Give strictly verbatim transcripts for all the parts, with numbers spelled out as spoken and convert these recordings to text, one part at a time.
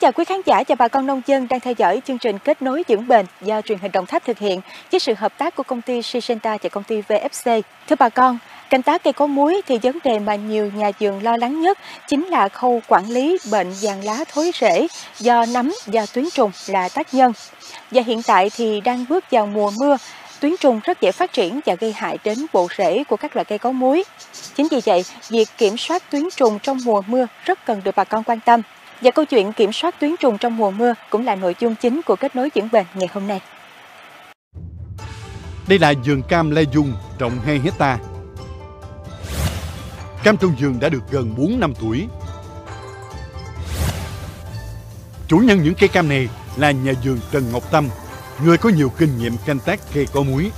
chào quý khán giả và bà con nông dân đang theo dõi chương trình Kết nối vững bền do truyền hình Đồng Tháp thực hiện với sự hợp tác của công ty Syngenta và công ty vê ép xê. Thưa bà con, canh tác cây có múi thì vấn đề mà nhiều nhà vườn lo lắng nhất chính là khâu quản lý bệnh vàng lá thối rễ do nấm và tuyến trùng là tác nhân. Và hiện tại thì đang bước vào mùa mưa, tuyến trùng rất dễ phát triển và gây hại đến bộ rễ của các loại cây có múi. Chính vì vậy, việc kiểm soát tuyến trùng trong mùa mưa rất cần được bà con quan tâm. Và câu chuyện kiểm soát tuyến trùng trong mùa mưa cũng là nội dung chính của Kết nối vững bền ngày hôm nay. Đây là vườn cam Lai Dung trồng hai héc ta. Cam trong vườn đã được gần bốn năm tuổi. Chủ nhân những cây cam này là nhà vườn Trần Ngọc Tâm, người có nhiều kinh nghiệm canh tác cây có múi.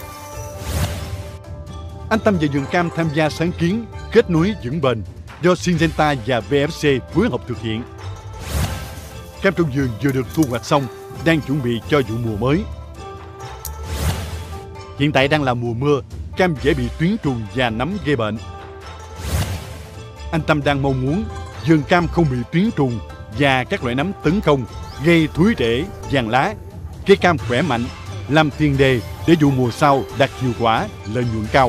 Anh Tâm và vườn cam tham gia sáng kiến Kết nối vững bền do Syngenta và vê ép xê phối hợp thực hiện. Cam trong vườn vừa được thu hoạch xong, đang chuẩn bị cho vụ mùa mới. Hiện tại đang là mùa mưa, cam dễ bị tuyến trùng và nấm gây bệnh. Anh Tâm đang mong muốn vườn cam không bị tuyến trùng và các loại nấm tấn công gây thúi rễ, vàng lá, cây cam khỏe mạnh, làm tiền đề để vụ mùa sau đạt hiệu quả, lợi nhuận cao.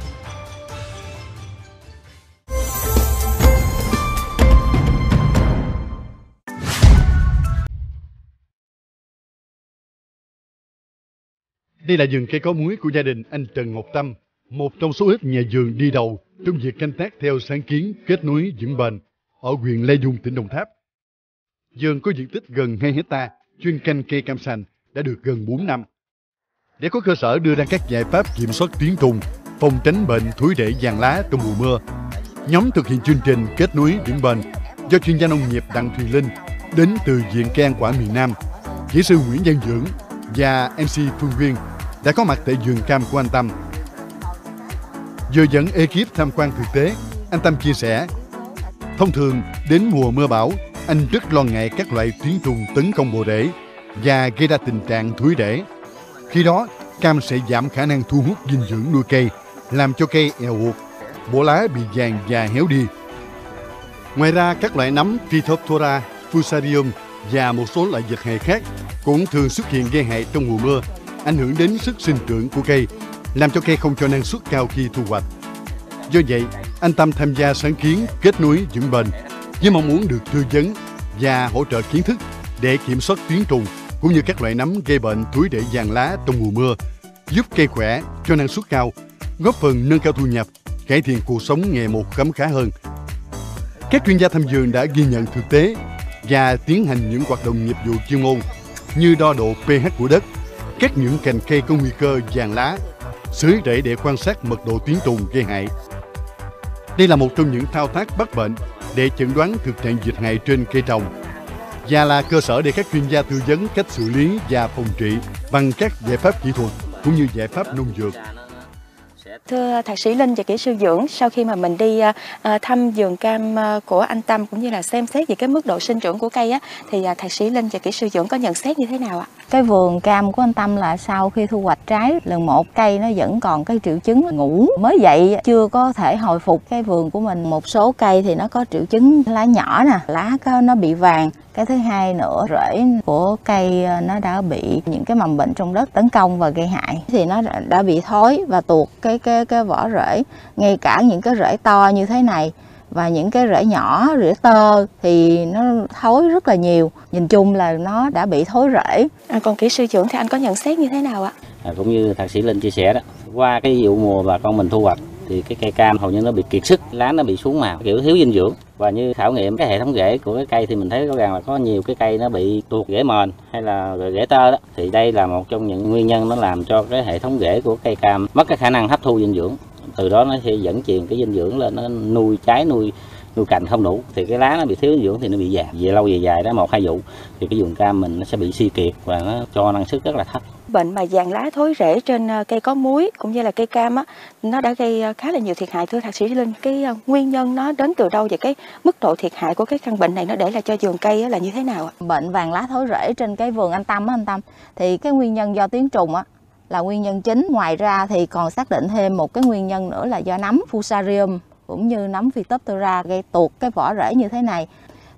Đây là vườn cây có múi của gia đình anh Trần Ngọc Tâm, một trong số ít nhà vườn đi đầu trong việc canh tác theo sáng kiến Kết nối vững bền ở huyện Lai Dung, tỉnh Đồng Tháp. Vườn có diện tích gần hai héc ta, chuyên canh cây cam sành đã được gần bốn năm. Để có cơ sở đưa ra các giải pháp kiểm soát tuyến trùng, phòng tránh bệnh thối rễ vàng lá trong mùa mưa, nhóm thực hiện chương trình Kết nối vững bền do chuyên gia nông nghiệp Đặng Thùy Linh đến từ Viện Cây ăn quả miền Nam, kỹ sư Nguyễn Văn Dưỡng và em xê Phương Nguyên đã có mặt tại vườn cam của anh Tâm. Vừa dẫn ekip tham quan thực tế, anh Tâm chia sẻ, thông thường đến mùa mưa bão, anh rất lo ngại các loại tuyến trùng tấn công bộ rễ và gây ra tình trạng thúi rễ. Khi đó, cam sẽ giảm khả năng thu hút dinh dưỡng nuôi cây, làm cho cây èo uột, bộ lá bị vàng và héo đi. Ngoài ra, các loại nấm Phytophthora, Fusarium và một số loại dịch hại khác cũng thường xuất hiện gây hại trong mùa mưa, ảnh hưởng đến sức sinh trưởng của cây, làm cho cây không cho năng suất cao khi thu hoạch. Do vậy, anh Tâm tham gia sáng kiến Kết nối vững bền với mong muốn được tư vấn và hỗ trợ kiến thức để kiểm soát tuyến trùng cũng như các loại nấm gây bệnh thúi rễ vàng lá trong mùa mưa, giúp cây khỏe, cho năng suất cao, góp phần nâng cao thu nhập, cải thiện cuộc sống ngày một khấm khá hơn. Các chuyên gia thăm vườn đã ghi nhận thực tế và tiến hành những hoạt động nghiệp vụ chuyên môn như đo độ pH của đất, cắt những cành cây có nguy cơ vàng lá, xới rễ để quan sát mật độ tuyến trùng gây hại. Đây là một trong những thao tác bắt bệnh để chẩn đoán thực trạng dịch hại trên cây trồng và là cơ sở để các chuyên gia tư vấn cách xử lý và phòng trị bằng các giải pháp kỹ thuật cũng như giải pháp nông dược. Thưa thạc sĩ Linh và kỹ sư Dưỡng, sau khi mà mình đi uh, thăm vườn cam uh, của anh Tâm cũng như là xem xét về cái mức độ sinh trưởng của cây á, thì uh, thạc sĩ Linh và kỹ sư Dưỡng có nhận xét như thế nào ạ? Cái vườn cam của anh Tâm là sau khi thu hoạch trái lần một, cây nó vẫn còn cái triệu chứng ngủ mới dậy, chưa có thể hồi phục. Cái vườn của mình một số cây thì nó có triệu chứng lá nhỏ nè, lá nó bị vàng. Cái thứ hai nữa, rễ của cây nó đã bị những cái mầm bệnh trong đất tấn công và gây hại, thì nó đã bị thối và tuột cái cái cái vỏ rễ. Ngay cả những cái rễ to như thế này và những cái rễ nhỏ, rễ tơ thì nó thối rất là nhiều. Nhìn chung là nó đã bị thối rễ. À, còn kỹ sư Dưỡng thì anh có nhận xét như thế nào ạ? À, cũng như thạc sĩ Linh chia sẻ đó, qua cái vụ mùa bà con mình thu hoạch thì cái cây cam hầu như nó bị kiệt sức, lá nó bị xuống màu, kiểu thiếu dinh dưỡng. Và như khảo nghiệm cái hệ thống rễ của cái cây thì mình thấy rõ ràng là có nhiều cái cây nó bị tuột rễ mền hay là rễ tơ đó. Thì đây là một trong những nguyên nhân nó làm cho cái hệ thống rễ của cây cam mất cái khả năng hấp thu dinh dưỡng. Từ đó nó sẽ dẫn truyền cái dinh dưỡng lên, nó nuôi trái, nuôi nuôi cành không đủ, thì cái lá nó bị thiếu dinh dưỡng thì nó bị già. Về lâu về dài đó, một hai vụ thì cái vườn cam mình nó sẽ bị suy kiệt và nó cho năng suất rất là thấp. Bệnh mà vàng lá thối rễ trên cây có múi cũng như là cây cam á, nó đã gây khá là nhiều thiệt hại. Thưa thạc sĩ Linh, cái nguyên nhân nó đến từ đâu và cái mức độ thiệt hại của cái căn bệnh này nó để lại cho vườn cây là như thế nào ạ? Bệnh vàng lá thối rễ trên cái vườn anh Tâm á, anh Tâm thì cái nguyên nhân do tuyến trùng á là nguyên nhân chính. Ngoài ra thì còn xác định thêm một cái nguyên nhân nữa là do nấm Fusarium cũng như nấm Phytophthora gây tuột cái vỏ rễ như thế này.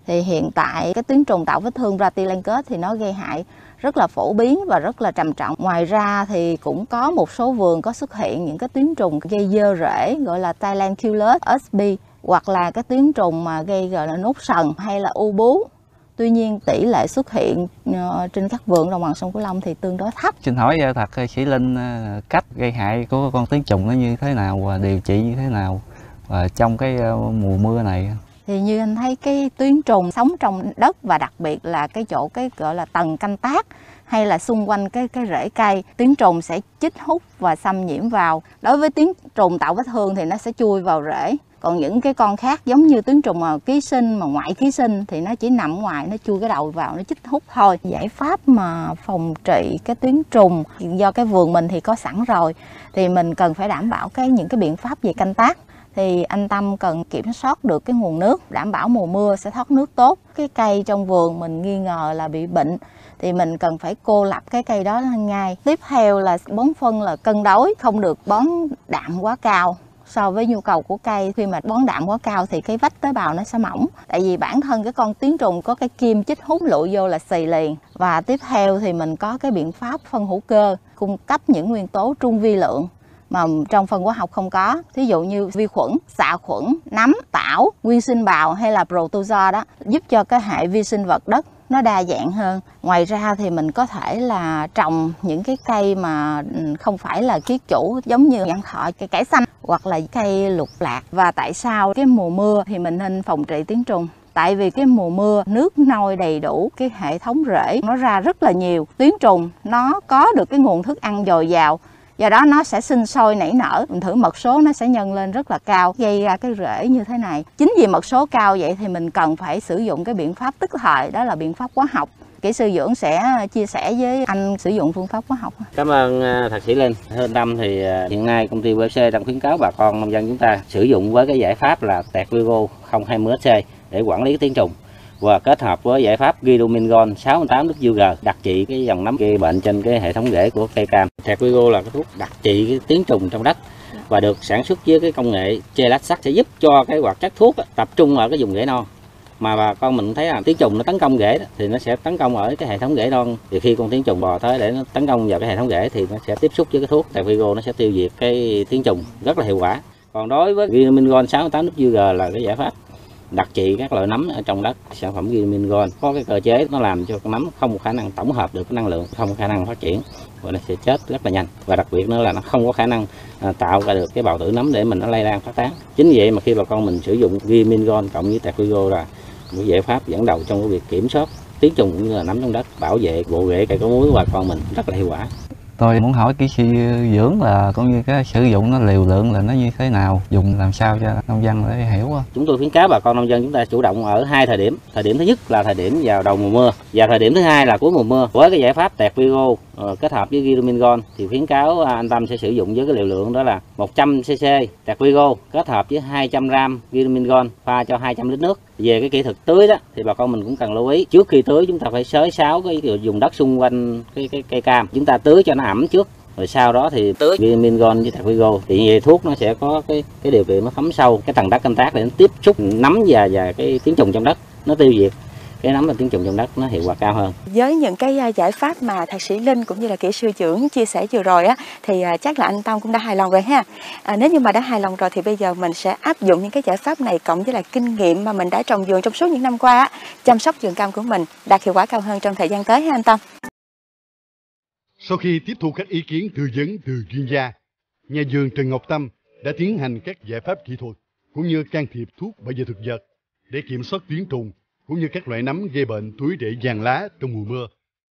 Thì hiện tại cái tuyến trùng tạo vết thương Bratilancus thì nó gây hại rất là phổ biến và rất là trầm trọng. Ngoài ra thì cũng có một số vườn có xuất hiện những cái tuyến trùng gây dơ rễ gọi là Thailandculus ét bê, hoặc là cái tuyến trùng mà gây gọi là nốt sần hay là u bú. Tuy nhiên tỷ lệ xuất hiện trên các vườn đồng bằng sông Cửu Long thì tương đối thấp. Xin hỏi Thạc Sĩ Linh, cách gây hại của con tuyến trùng nó như thế nào và điều trị như thế nào và trong cái mùa mưa này? Thì như anh thấy cái tuyến trùng sống trong đất và đặc biệt là cái chỗ cái gọi là tầng canh tác hay là xung quanh cái cái rễ cây, tuyến trùng sẽ chích hút và xâm nhiễm vào. Đối với tuyến trùng tạo vết thương thì nó sẽ chui vào rễ. Còn những cái con khác giống như tuyến trùng mà ký sinh mà ngoại ký sinh thì nó chỉ nằm ngoài, nó chui cái đầu vào, nó chích hút thôi. Giải pháp mà phòng trị cái tuyến trùng do cái vườn mình thì có sẵn rồi, thì mình cần phải đảm bảo cái những cái biện pháp về canh tác. Thì anh Tâm cần kiểm soát được cái nguồn nước, đảm bảo mùa mưa sẽ thoát nước tốt. Cái cây trong vườn mình nghi ngờ là bị bệnh thì mình cần phải cô lập cái cây đó ngay. Tiếp theo là bón phân là cân đối, không được bón đạm quá cao so với nhu cầu của cây. Khi mà bón đạm quá cao thì cái vách tế bào nó sẽ mỏng, tại vì bản thân cái con tuyến trùng có cái kim chích hút lụi vô là xì liền. Và tiếp theo thì mình có cái biện pháp phân hữu cơ cung cấp những nguyên tố trung vi lượng mà trong phân hóa học không có, ví dụ như vi khuẩn, xạ khuẩn, nấm, tảo, nguyên sinh bào hay là protozoa đó, giúp cho cái hệ vi sinh vật đất nó đa dạng hơn. Ngoài ra thì mình có thể là trồng những cái cây mà không phải là kiết chủ, giống như nhãn thọ, cây cải xanh hoặc là cây lục lạc. Và tại sao cái mùa mưa thì mình nên phòng trị tuyến trùng? Tại vì cái mùa mưa nước nôi đầy đủ, cái hệ thống rễ nó ra rất là nhiều, tuyến trùng nó có được cái nguồn thức ăn dồi dào, do đó nó sẽ sinh sôi nảy nở. Mình thử mật số nó sẽ nhân lên rất là cao, gây ra cái rễ như thế này. Chính vì mật số cao vậy thì mình cần phải sử dụng cái biện pháp tức thời, đó là biện pháp hóa học. Kỹ sư Dưỡng sẽ chia sẻ với anh sử dụng phương pháp hóa học. Cảm ơn Thạc Sĩ Linh. Hơn năm thì hiện nay công ty vê ép xê đang khuyến cáo bà con nông dân chúng ta sử dụng với cái giải pháp là Tẹt-Vigo không hai mươi ét xê để quản lý tuyến trùng, và kết hợp với giải pháp Guidomingon sáu mươi tám W G đặc trị cái dòng nấm gây bệnh trên cái hệ thống rễ của cây cam. Tẹt-Vigo là cái thuốc đặc trị cái tuyến trùng trong đất và được sản xuất với cái công nghệ chelat sắt, sẽ giúp cho cái hoạt chất thuốc tập trung ở cái vùng rễ non. Mà bà con mình thấy là tuyến trùng nó tấn công rễ thì nó sẽ tấn công ở cái hệ thống rễ non. Thì khi con tuyến trùng bò tới để nó tấn công vào cái hệ thống rễ thì nó sẽ tiếp xúc với cái thuốc Tẹt-Vigo, nó sẽ tiêu diệt cái tuyến trùng rất là hiệu quả. Còn đối với Guidomingon sáu mươi tám W G là cái giải pháp đặc trị các loại nấm ở trong đất. Sản phẩm Guidomingon có cái cơ chế nó làm cho con nấm không có khả năng tổng hợp được cái năng lượng, không có khả năng phát triển và nó sẽ chết rất là nhanh. Và đặc biệt nữa là nó không có khả năng à, tạo ra được cái bào tử nấm để mình nó lây lan phát tán. Chính vì vậy mà khi bà con mình sử dụng Guidomingon cộng với Tẹt-Vigo là một giải pháp dẫn đầu trong cái việc kiểm soát tuyến trùng cũng như là nấm trong đất, bảo vệ bộ rễ cây có múi của bà con mình rất là hiệu quả. Tôi muốn hỏi kỹ sư Dưỡng là cũng như cái sử dụng nó liều lượng là nó như thế nào, dùng làm sao cho nông dân để hiểu. Chúng tôi khuyến cáo bà con nông dân chúng ta chủ động ở hai thời điểm. Thời điểm thứ nhất là thời điểm vào đầu mùa mưa và thời điểm thứ hai là cuối mùa mưa. Với cái giải pháp Tẹt-Vigo uh, kết hợp với Guidomingon thì khuyến cáo anh Tâm sẽ sử dụng với cái liều lượng đó là một trăm xê xê Tẹt-Vigo kết hợp với hai trăm gam Guidomingon pha cho hai trăm lít nước. Về cái kỹ thuật tưới đó thì bà con mình cũng cần lưu ý, trước khi tưới chúng ta phải xới xáo cái vùng đất xung quanh cái cái cây cam, chúng ta tưới cho nó ẩm trước, rồi sau đó thì tưới Guidomingon với Tẹt-Vigo thì như vậy thuốc nó sẽ có cái cái điều kiện nó thấm sâu cái tầng đất canh tác để nó tiếp xúc nấm và và cái tuyến trùng trong đất, nó tiêu diệt cái nấm và tuyến trùng trong đất, nó hiệu quả cao hơn. Với những cái giải pháp mà Thạc Sĩ Linh cũng như là kỹ sư Dưỡng chia sẻ vừa rồi á, thì chắc là anh Tâm cũng đã hài lòng rồi ha. À, nếu như mà đã hài lòng rồi thì bây giờ mình sẽ áp dụng những cái giải pháp này cộng với là kinh nghiệm mà mình đã trồng vườn trong suốt những năm qua á, chăm sóc vườn cam của mình đạt hiệu quả cao hơn trong thời gian tới ha anh Tâm. Sau khi tiếp thu các ý kiến tư vấn từ chuyên gia, nhà vườn Trần Ngọc Tâm đã tiến hành các giải pháp kỹ thuật cũng như can thiệp thuốc bảo vệ thực vật để kiểm soát tuyến trùng cũng như các loại nấm gây bệnh túi rễ vàng lá trong mùa mưa.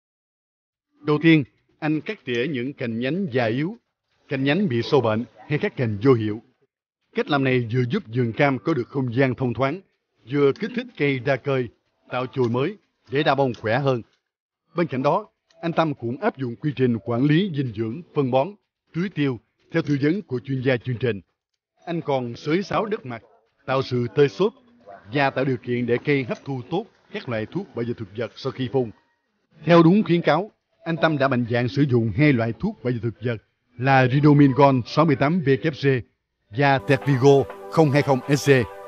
Đầu tiên, anh cắt tỉa những cành nhánh già yếu, cành nhánh bị sâu bệnh hay các cành vô hiệu. Cách làm này vừa giúp vườn cam có được không gian thông thoáng, vừa kích thích cây ra cơi, tạo chồi mới để ra bông khỏe hơn. Bên cạnh đó, anh Tâm cũng áp dụng quy trình quản lý dinh dưỡng, phân bón, tưới tiêu theo tư vấn của chuyên gia chương trình. Anh còn xới xáo đất mặt, tạo sự tơi xốp và tạo điều kiện để cây hấp thu tốt các loại thuốc bảo vệ thực vật sau khi phun. Theo đúng khuyến cáo, anh Tâm đã mạnh dạn sử dụng hai loại thuốc bảo vệ thực vật là Guidomingon sáu mươi tám W G và Tẹt-Vigo không hai không S C.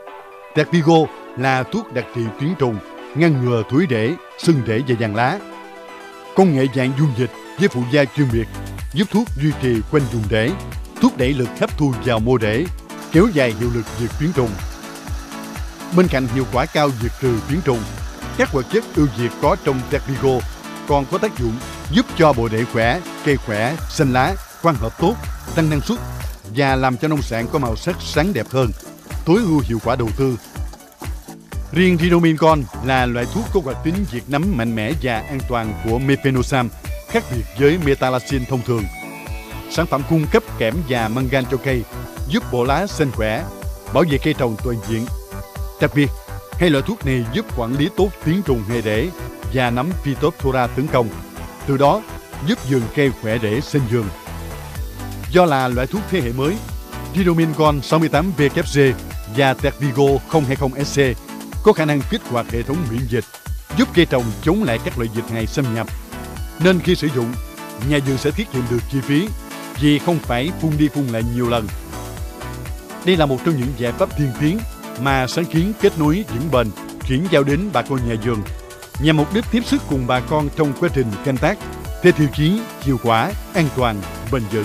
Tervigo là thuốc đặc trị tuyến trùng, ngăn ngừa thúi rễ, sưng rễ và vàng lá. Công nghệ dạng dung dịch với phụ gia chuyên biệt giúp thuốc duy trì quanh vùng rễ, thuốc đẩy lực hấp thu vào mô rễ, kéo dài hiệu lực diệt tuyến trùng. Bên cạnh hiệu quả cao diệt trừ tuyến trùng, các hoạt chất ưu việt có trong Tervigo còn có tác dụng giúp cho bộ rễ khỏe, cây khỏe, xanh lá, quang hợp tốt, tăng năng suất và làm cho nông sản có màu sắc sáng đẹp hơn, tối ưu hiệu quả đầu tư. Riêng Ridomincon là loại thuốc có hoạt tính diệt nấm mạnh mẽ và an toàn của Mefenoxam, khác biệt với Metalaxin thông thường. Sản phẩm cung cấp kẽm và mangan cho cây, giúp bộ lá xanh khỏe, bảo vệ cây trồng toàn diện. Đặc biệt, hai loại thuốc này giúp quản lý tốt tuyến trùng hệ rễ và nấm Phytophthora tấn công, từ đó giúp vườn cây khỏe rễ xanh vườn. Do là loại thuốc thế hệ mới, Ridomincon sáu mươi tám W G và Tervigo không hai không S C có khả năng kích hoạt hệ thống miễn dịch, giúp cây trồng chống lại các loại dịch hại xâm nhập. Nên khi sử dụng, nhà vườn sẽ tiết kiệm được chi phí vì không phải phun đi phun lại nhiều lần. Đây là một trong những giải pháp tiên tiến mà sáng kiến kết nối vững bền chuyển giao đến bà con nhà vườn nhằm mục đích tiếp sức cùng bà con trong quá trình canh tác theo tiêu chí hiệu quả, an toàn, bền vững.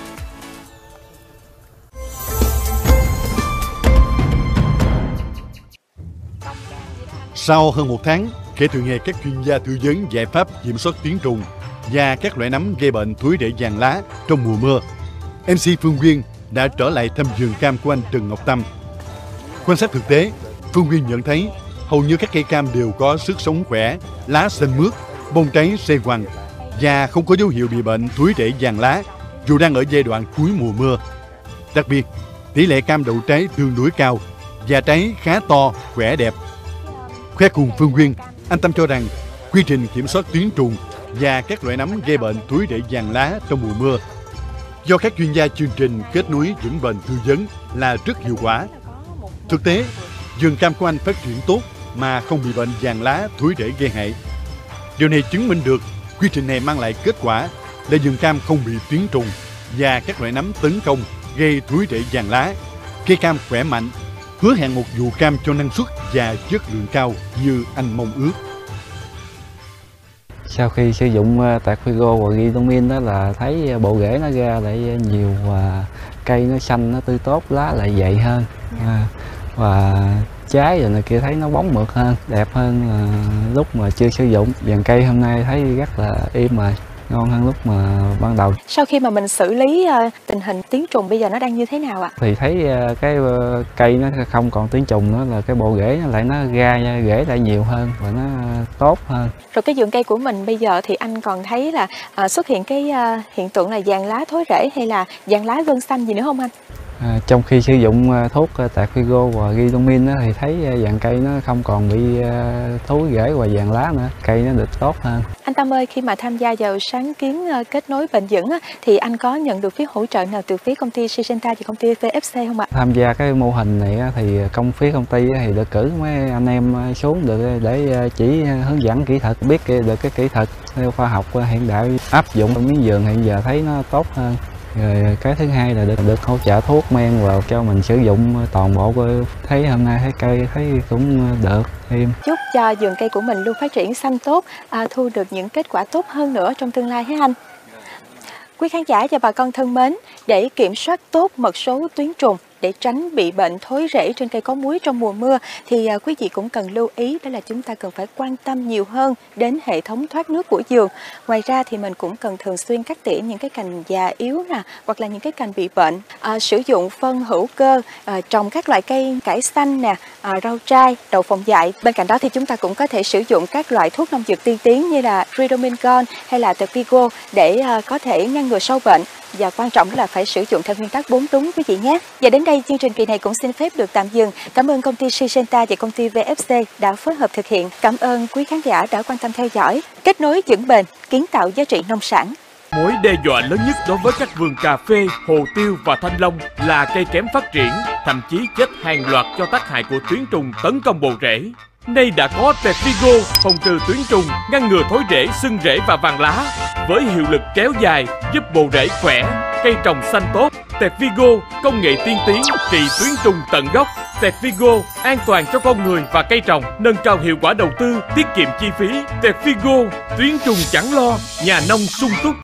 Sau hơn một tháng kể từ ngày các chuyên gia tư vấn giải pháp kiểm soát tuyến trùng và các loại nấm gây bệnh thúi rễ vàng lá trong mùa mưa, em xê Phương Quyên đã trở lại thăm vườn cam của anh Trần Ngọc Tâm. Quan sát thực tế, Phương Quyên nhận thấy hầu như các cây cam đều có sức sống khỏe, lá xanh mướt, bông trái xê ngoằn và không có dấu hiệu bị bệnh thúi rễ vàng lá dù đang ở giai đoạn cuối mùa mưa. Đặc biệt, tỷ lệ cam đậu trái tương đối cao và trái khá to, khỏe đẹp. Khoe cùng Phương Quyên, anh Tâm cho rằng quy trình kiểm soát tuyến trùng và các loại nấm gây bệnh thúi rễ vàng lá trong mùa mưa do các chuyên gia chương trình kết nối vững bền tư vấn là rất hiệu quả. Thực tế, vườn cam của anh phát triển tốt mà không bị bệnh vàng lá thúi rễ gây hại. Điều này chứng minh được quy trình này mang lại kết quả là vườn cam không bị tuyến trùng và các loại nấm tấn công gây thúi rễ vàng lá. Cây cam khỏe mạnh, hứa hẹn một vụ cam cho năng suất và chất lượng cao như anh mong ước. Sau khi sử dụng Tervigo và Ridomin đó là thấy bộ rễ nó ra lại nhiều và cây nó xanh, nó tươi tốt, lá lại dày hơn à, và trái rồi này kia thấy nó bóng mượt hơn, đẹp hơn à, lúc mà chưa sử dụng. Vàng cây hôm nay thấy rất là im rồi, ngon hơn lúc mà ban đầu. Sau khi mà mình xử lý uh, tình hình tuyến trùng bây giờ nó đang như thế nào ạ? Thì thấy uh, cái uh, cây nó không còn tuyến trùng nữa, là cái bộ rễ nó lại nó ra rễ lại nhiều hơn và nó uh, tốt hơn. Rồi cái vườn cây của mình bây giờ thì anh còn thấy là uh, xuất hiện cái uh, hiện tượng là vàng lá thối rễ hay là vàng lá gân xanh gì nữa không anh? À, trong khi sử dụng thuốc Tervigo và Ridomin thì thấy vàng cây nó không còn bị thối rễ và vàng lá nữa, cây nó được tốt hơn. Anh Tâm ơi, khi mà tham gia vào sáng kiến kết nối bền vững thì anh có nhận được phía hỗ trợ nào từ phía công ty Syngenta và công ty vê ép xê không ạ? Tham gia cái mô hình này thì công phía công ty thì được cử mấy anh em xuống được để chỉ hướng dẫn kỹ thuật, biết được cái kỹ thuật theo khoa học hiện đại áp dụng trong miếng vườn hiện giờ thấy nó tốt hơn. Rồi cái thứ hai là được được hỗ trợ thuốc men vào cho mình sử dụng toàn bộ, thấy hôm nay thấy cây thấy cũng được thêm. Chúc cho vườn cây của mình luôn phát triển xanh tốt, à, thu được những kết quả tốt hơn nữa trong tương lai hả anh? Quý khán giả và bà con thân mến, để kiểm soát tốt mật số tuyến trùng, để tránh bị bệnh thối rễ trên cây có múi trong mùa mưa thì quý vị cũng cần lưu ý, đó là chúng ta cần phải quan tâm nhiều hơn đến hệ thống thoát nước của vườn. Ngoài ra thì mình cũng cần thường xuyên cắt tỉa những cái cành già yếu nè, hoặc là những cái cành bị bệnh. À, sử dụng phân hữu cơ, à, trồng các loại cây cải xanh nè, à, rau trai, đậu phộng dại. Bên cạnh đó thì chúng ta cũng có thể sử dụng các loại thuốc nông dược tiên tiến như là Ridomincon hay là Tervigo để à, có thể ngăn ngừa sâu bệnh. Và quan trọng là phải sử dụng theo nguyên tắc bốn đúng quý vị nhé. Và đến đây chương trình kỳ này cũng xin phép được tạm dừng. Cảm ơn công ty Syngenta và công ty vê ép xê đã phối hợp thực hiện. Cảm ơn quý khán giả đã quan tâm theo dõi. Kết nối vững bền, kiến tạo giá trị nông sản. Mối đe dọa lớn nhất đối với các vườn cà phê, hồ tiêu và thanh long là cây kém phát triển, thậm chí chết hàng loạt do tác hại của tuyến trùng tấn công bộ rễ. Nay đã có Tervigo phòng trừ tuyến trùng, ngăn ngừa thối rễ, sưng rễ và vàng lá. Với hiệu lực kéo dài, giúp bộ rễ khỏe, cây trồng xanh tốt. Tervigo, công nghệ tiên tiến, trị tuyến trùng tận gốc. Tefigo, an toàn cho con người và cây trồng, nâng cao hiệu quả đầu tư, tiết kiệm chi phí. Tefigo, tuyến trùng chẳng lo, nhà nông sung túc.